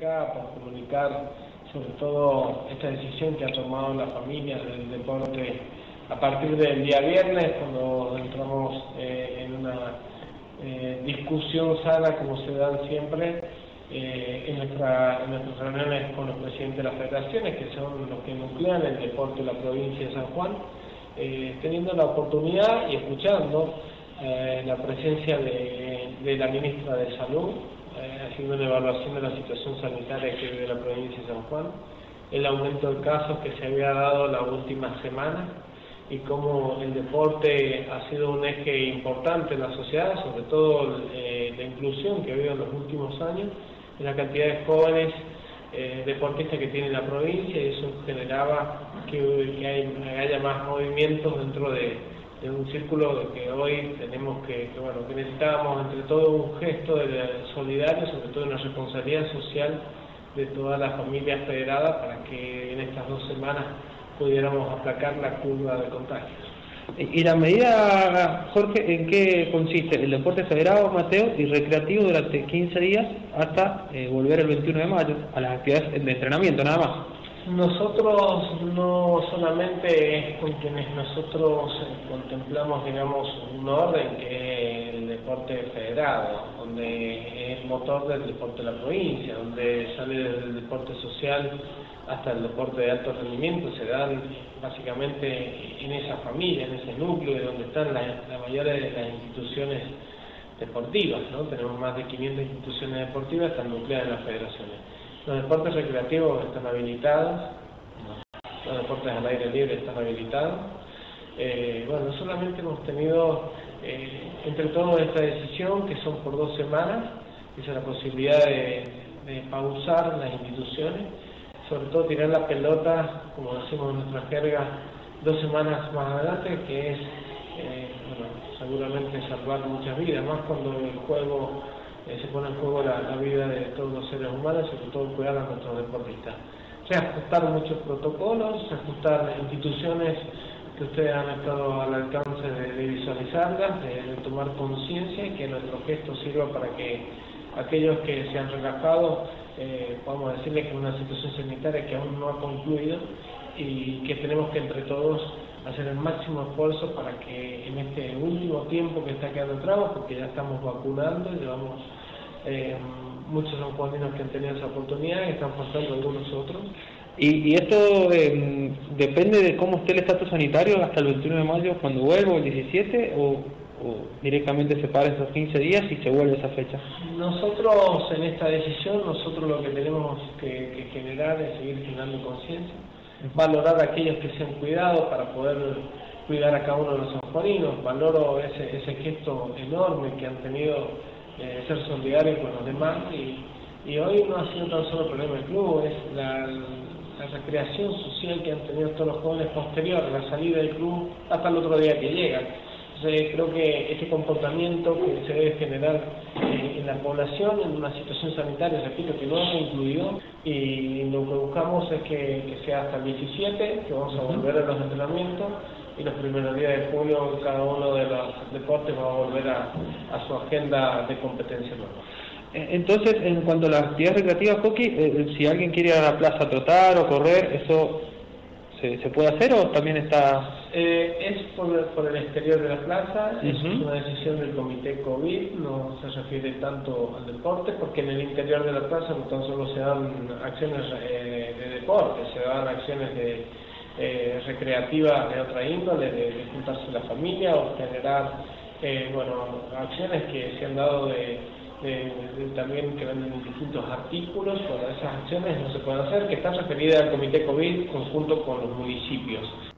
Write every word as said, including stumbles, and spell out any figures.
acá para comunicar sobre todo esta decisión que ha tomado la familia del deporte a partir del día viernes, cuando entramos eh, en una eh, discusión sana, como se dan siempre, eh, en, nuestra, en nuestras reuniones con los presidentes de las federaciones, que son los que nuclean el deporte de la provincia de San Juan, eh, teniendo la oportunidad y escuchando eh, la presencia de, de la ministra de Salud, eh, haciendo una evaluación de la situación sanitaria que vive la provincia de San Juan, el aumento de casos que se había dado la última semana y cómo el deporte ha sido un eje importante en la sociedad, sobre todo eh, la inclusión que ha habido en los últimos años, en la cantidad de jóvenes eh, deportistas que tiene la provincia, y eso generaba que, que, hay, que haya más movimientos dentro de, de un círculo de que hoy tenemos que, que, bueno, que necesitábamos entre todo un gesto de, de solidario, sobre todo una responsabilidad social de todas las familias federadas para que en estas dos semanas pudiéramos aplacar la curva de contagios. ¿Y la medida, Jorge, en qué consiste? El deporte federado, Mateo, y recreativo durante quince días hasta eh, volver el veintiuno de mayo a las actividades de entrenamiento, nada más. Nosotros no solamente es con quienes nosotros contemplamos, digamos, un orden que es el deporte federado, donde es motor del deporte de la provincia, donde sale desde el deporte social hasta el deporte de alto rendimiento, se dan básicamente en esa familia, en ese núcleo, de donde están la, la mayoría de las instituciones deportivas, ¿no? Tenemos más de quinientas instituciones deportivas, están nucleadas en las federaciones. Los deportes recreativos están habilitados, los deportes al aire libre están habilitados. Eh, bueno, no solamente hemos tenido eh, entre todos esta decisión, que son por dos semanas, esa es la posibilidad de, de pausar las instituciones, sobre todo tirar la pelota, como decimos en nuestra jerga, dos semanas más adelante, que es eh, bueno, seguramente salvar muchas vidas, más cuando el juego eh, se pone en juego la, la vida de todos los seres humanos, sobre todo cuidar a nuestros deportistas. Reajustar muchos protocolos, reajustar instituciones que ustedes han estado al alcance de, de visualizarlas, de, de tomar conciencia, y que nuestro gesto sirva para que aquellos que se han relajado, eh, podamos decirles que es una situación sanitaria que aún no ha concluido y que tenemos que entre todos hacer el máximo esfuerzo para que en este último tiempo que está quedando atrás, porque ya estamos vacunando, llevamos eh, muchos sanjuaninos que han tenido esa oportunidad y están faltando algunos otros. ¿Y, y esto eh, depende de cómo esté el estatus sanitario hasta el veintiuno de mayo, cuando vuelvo, el diecisiete, o, o directamente se para esos quince días y se vuelve esa fecha? Nosotros en esta decisión, nosotros lo que tenemos que, que generar es seguir generando conciencia, valorar a aquellos que se han cuidado para poder cuidar a cada uno de los sanjuaninos. Valoro ese, ese gesto enorme que han tenido de eh, ser solidarios con los demás, y, y hoy no ha sido tan solo el problema del club, es la, la recreación social que han tenido todos los jóvenes posterior a la salida del club hasta el otro día que llegan. Entonces creo que este comportamiento que se debe generar eh, en la población en una situación sanitaria, repito, que no hemos incluido, y lo que buscamos es que, que sea hasta el diecisiete, que vamos a volver a los entrenamientos, y los primeros días de julio cada uno de los deportes va a volver a, a su agenda de competencia nueva. Entonces, en cuanto a las actividades recreativas, Coqui, eh, si alguien quiere ir a la plaza a trotar o correr, ¿eso se, se puede hacer o también está...? Eh, es por, por el exterior de la plaza, uh-huh. Es una decisión del comité COVID, no se refiere tanto al deporte, porque en el interior de la plaza no tan solo se dan acciones eh, de deporte, se dan acciones de, eh, recreativas de otra índole, de, de juntarse la familia o generar eh, bueno, acciones que se han dado de, de, de, de también que venden distintos artículos. Bueno, esas acciones no se pueden hacer, que están referidas al comité COVID conjunto con los municipios.